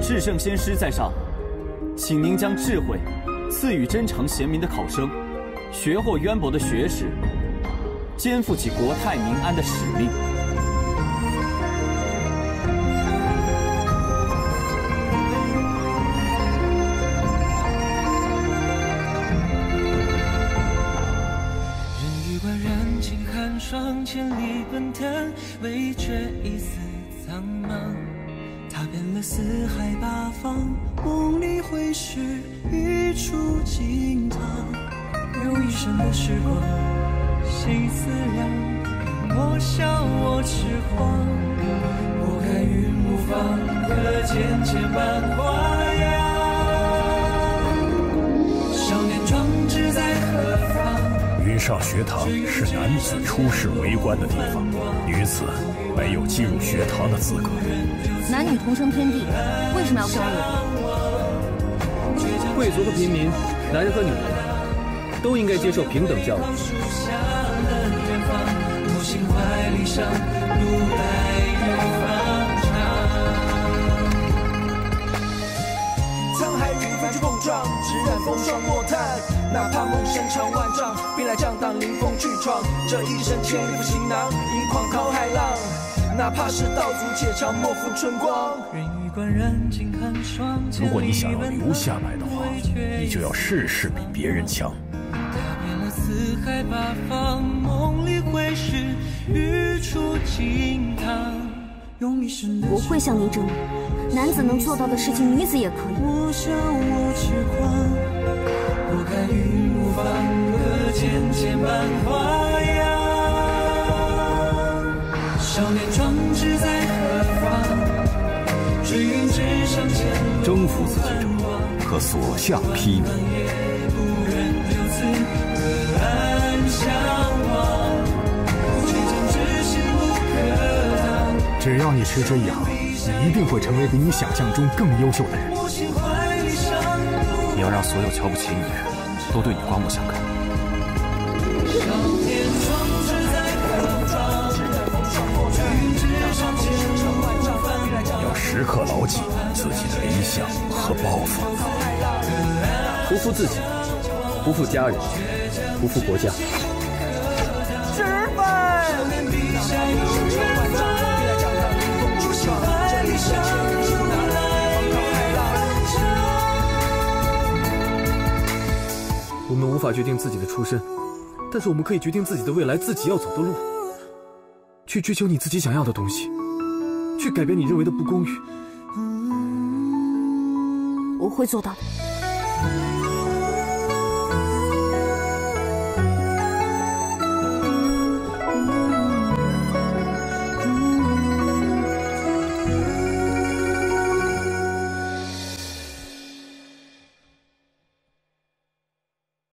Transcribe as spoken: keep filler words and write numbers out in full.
至圣先师在上，请您将智慧赐予真诚贤明的考生，学获渊博的学识，肩负起国泰民安的使命。 人欲观然，轻寒霜，千里奔腾，唯觉一丝苍茫。踏遍了四海八方，梦里会是一处金堂。用一生的时光，心思量，我笑我痴狂。拨开云雾放，可见千般花样。少年壮志在何方？ 云上学堂是男子出仕为官的地方，女子没有进入学堂的资格。 男女同生天地，为什么要分为？ 贵族和平民，男人和女人，都应该接受平等教育。 沧海与风去碰撞，只染风霜莫叹。哪怕梦身长万丈，兵来将挡，临风去闯。这一生千里赴行囊，迎狂涛骇浪。哪怕是道阻且长，莫负春光。 如果你想要留下来的话，你就要事事比别人强。 四海八方，梦里会是一处金堂。 我会向您证明，男子能做到的事情，女子也可以。 我笑我痴狂，拨开云雾放，可见千般花样。少年壮志在何方？追云之上前路。 征服自己者，可所向披靡。 只要你持之以恒，你一定会成为比你想象中更优秀的人。 你要让所有瞧不起你的人都对你刮目相看。 要时刻牢记自己的理想和抱负， 不负自己，不负家人，不负国家。 吃饭。 我们无法决定自己的出身，但是我们可以决定自己的未来，自己要走的路。去追求你自己想要的东西，去改变你认为的不公允。 我会做到的。